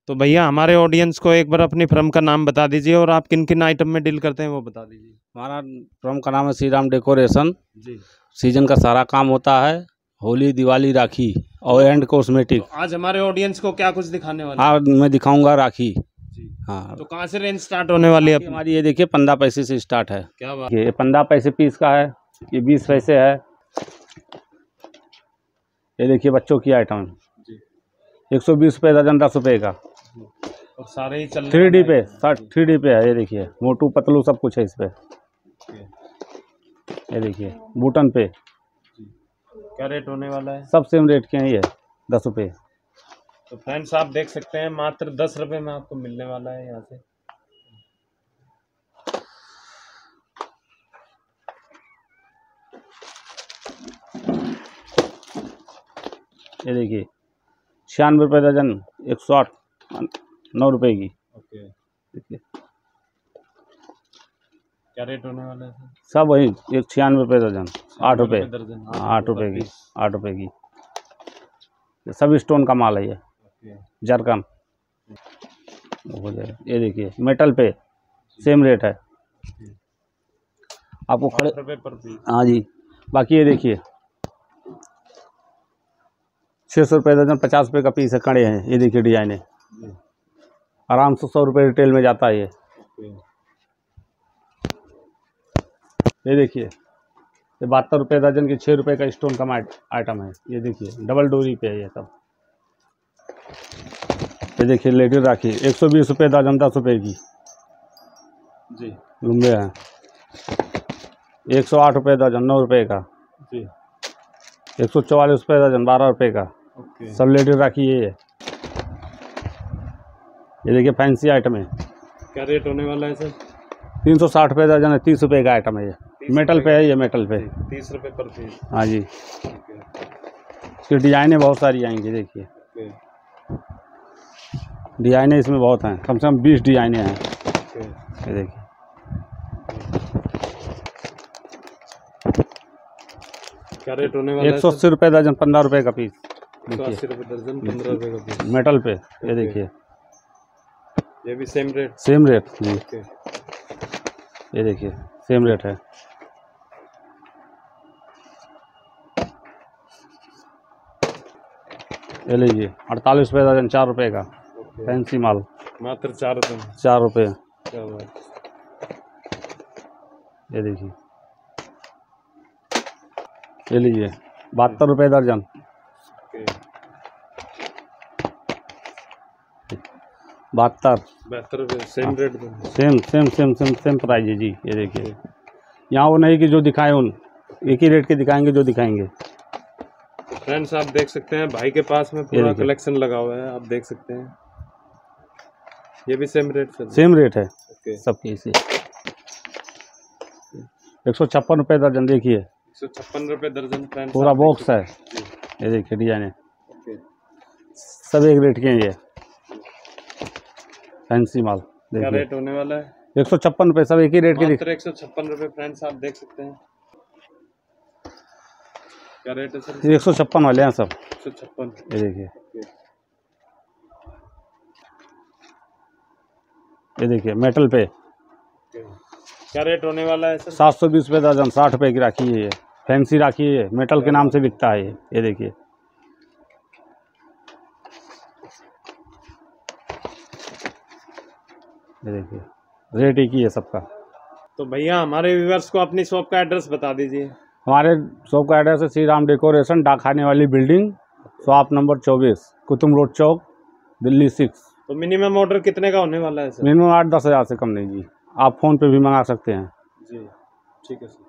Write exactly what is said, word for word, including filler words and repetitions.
तो भैया हमारे ऑडियंस को एक बार अपनी फर्म का नाम बता दीजिए और आप किन किन आइटम में डील करते हैं वो बता दीजिए। हमारा फर्म का नाम है श्री राम डेकोरेशन। जी। सीजन का सारा काम होता है, होली, दिवाली, राखी और एंड कॉस्मेटिक। तो आज हमारे ऑडियंस को क्या कुछ दिखाने वाले हैं? हाँ, मैं दिखाऊंगा राखी। जी। हाँ, तो कहाँ से रेंज स्टार्ट होने वाली है? हमारी ये देखिए पंद्रह पैसे से स्टार्ट है। क्या बात। ये पंद्रह पैसे पीस का है, ये बीस पैसे है। ये देखिए बच्चों की आइटम एक सौ बीस रुपये दर्जन, दस रुपये का। और सारे ही चल थ्री डी पे थ्री डी पे है। ये देखिए मोटू पतलू सब कुछ है इस पे। ये देखिए बूटन पे क्या रेट होने वाला है? सब सेम रेट के हैं, ये दस रुपये। तो फ्रेंड्स आप देख सकते हैं मात्र दस रुपये में आपको मिलने वाला है यहाँ से। ये देखिए छियानवे रुपये दर्जन, एक सौ आठ नौ रुपये की। ओके। देखिए क्या रेट होने वाला है सर? सब वही एक छियानवे रुपये दर्जन, आठ रुपये दर्जन, आठ रुपये की, आठ रुपये की। ये सब स्टोन का माल है, ये जरकन हो जाए। ये देखिए मेटल पे सेम रेट है आपको खड़े रुपये पर पीस। हाँ जी। बाकी ये देखिए छः सौ रुपये दर्जन, पचास रुपये का पीस है, कड़े हैं। ये देखिए डिजाइन है, आराम से सौ रुपये रिटेल में जाता है ये। ये देखिए ये बहत्तर रुपये दर्जन की छः रुपये का स्टोन का आइटम है। ये देखिए डबल डोरी पे है ये सब। ये देखिए लेडी राखी एक सौ बीस रुपये दर्जन, दस रुपये की जी। लंबे हैं। एक सौ आठ रुपये दर्जन, नौ रुपये का जी। एक सौ चौवालीस रुपये दर्जन, बारह रुपये का। ओके। सब लेडी राखी ये है। ये देखिए फैंसी आइटम है। क्या रेट होने वाला है सर? तीन सौ साठ रुपये दर्जन है, तीस रुपये का आइटम है ये। मेटल पे है ये, मेटल पे तीस रुपये पर पीस। हाँ जी। इसकी डिजाइनें बहुत सारी आएंगी। देखिए डिजाइनें इसमें बहुत हैं, कम से कम बीस डिजाइनें हैं। ये देखिए क्या रेट होने वाला है? एक सौ अस्सी रुपये दर्जन, पंद्रह रुपये का पीस। अस्सी रुपये दर्जन, पंद्रह रुपये का पीस मेटल पे। ये देखिए ये भी सेम रेट। सेम रेट जी। ये देखिए सेम रेट है। ये लीजिए अड़तालीस रुपये दर्जन, चार रुपये का फैंसी माल, मात्र चार रुपये चार रुपये। क्या बात। ये देखिए ये लीजिए बहत्तर रुपये दर्जन, बहत्तर बहत्तर रुपये same rate. Same same same same same price है जी। ये देखिए यहाँ वो नहीं कि जो दिखाए उन एक ही रेट के दिखाएंगे जो दिखाएंगे। फ्रेंड्स आप देख सकते हैं भाई के पास में पूरा कलेक्शन लगा हुआ है, आप देख सकते हैं। ये भी same rate sir? Same rate है ओके। सबके इसे एक सौ छप्पन रुपये दर्जन। देखिए एक सौ छप्पन रुपये दर्जन फ्रेंड्स, पूरा बॉक्स है। ये देखिए डिजाइन सब एक रेट के हैं। ये फैंसी माल क्या रेट होने वाला है? एक सौ छप्पन रुपये, सब एक ही रेट के। एक सौ छप्पन रुपये फ्रेंड्स आप देख सकते हैं। क्या रेट है सर? एक सौ छप्पन वाले हैं सब, एक सौ छप्पन। ये देखिए ये देखिए मेटल पे। क्या रेट होने वाला है सर? सात सौ बीस रुपये दर्जन, साठ रुपये की राखी है ये। फैंसी राखी है, मेटल के नाम से बिकता है ये। ये देखिए ये देखिए रेट एक ही है सबका। तो भैया हमारे व्यूअर्स को अपनी शॉप का एड्रेस बता दीजिए। हमारे शॉप का एड्रेस है श्री राम डेकोरेशन, डाकखाने वाली बिल्डिंग, शॉप नंबर चौबीस, कुतुब रोड चौक, दिल्ली सिक्स। तो मिनिमम ऑर्डर कितने का होने वाला है सर? मिनिमम आठ दस हज़ार से कम नहीं जी। आप फ़ोन पे भी मंगा सकते हैं जी। ठीक है सर।